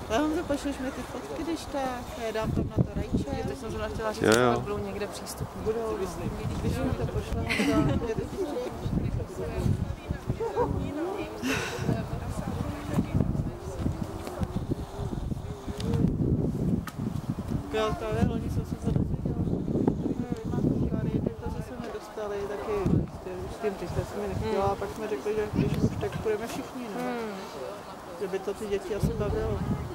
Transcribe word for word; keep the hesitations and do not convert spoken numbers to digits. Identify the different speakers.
Speaker 1: Já vám to pošleš mi ty fotky, když tak, já dám tam na to rajče.
Speaker 2: Teď jsem zrovna chtěla říct,
Speaker 3: Jo, jo.
Speaker 2: že budou někde přístupní.
Speaker 1: Budou, když mi to pošleme, tak je to já právě loni jsem se to dozvěděla. To, že jsme nedostali, taky s tím ty jsme mi nechtěla a pak jsme řekli, že když už tak půjdeme všichni, no. Že by to ty děti asi bavilo.